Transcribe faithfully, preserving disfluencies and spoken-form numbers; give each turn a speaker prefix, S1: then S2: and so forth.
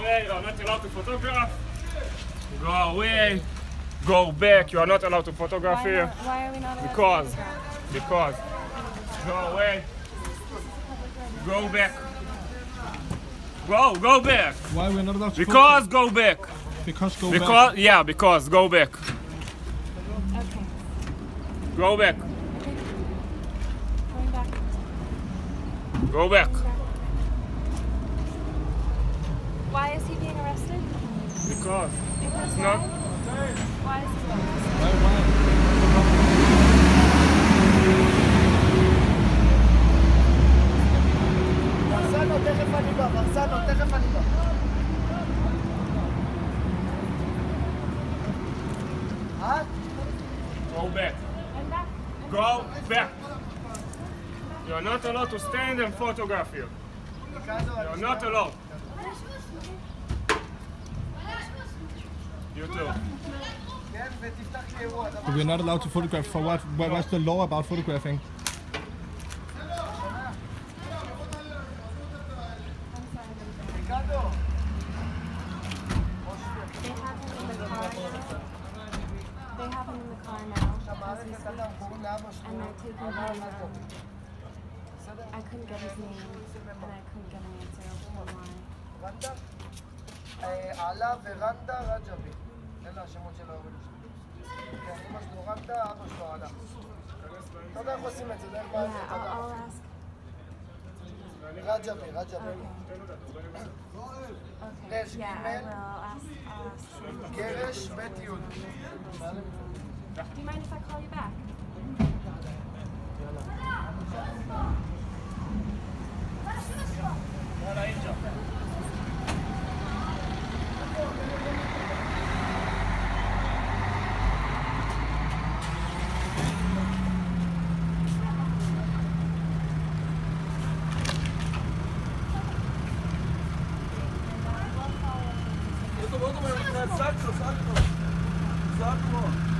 S1: away. You are not allowed to photograph. Go away. Go back. You are not allowed to photograph
S2: Why
S1: here.
S2: Not, why are we not allowed
S1: Because.
S2: to photograph?
S1: Because. Go away. Go back. Go, go back.
S3: Why are we not allowed to
S1: Because go back.
S3: Because go
S1: because,
S3: back.
S1: Yeah, because go back.
S2: Okay.
S1: Go back.
S2: Okay. Going back.
S1: Go back.
S2: Why is he being arrested?
S1: Because.
S2: Because
S1: It's
S2: why?
S1: not.
S2: Why is he being arrested?
S3: Why, why?
S4: ורסנו, תכף אני בא, ורסנו, תכף אני בא. את?
S1: Go back.
S2: I'm back.
S1: Go back. You are not allowed to stand and photograph here. You are not allowed. You too.
S4: כן, ותפתח לי אירוע.
S3: We're not allowed to photograph. For what? What- What's the law about photographing?
S4: הגענו.
S2: They have him in the car now. They have him in the car now. As we speak.
S4: קוראים לאבא שלו.
S2: And they're taking him. Um, I couldn't get his name, and I couldn't get an answer on why.
S4: רנדה? אה, עלה ורנדה רג'בי. אלה השמות של ההורים שלי. כן, אמא שלו רנדה, אבא שלו עלה. אתה יודע איך עושים את זה, דרך מה זה,
S2: Yeah,
S4: אתה יודע.
S2: I'll, I'll ask.
S4: רג'בי, רג'בי.
S2: Okay.
S4: גרש
S2: Yeah, I
S4: ג'
S2: will. I'll ask. I'll ask.
S4: גרש בית י'.
S2: Do you mind if I call you back?
S4: סגנו, סגנו. סגנו.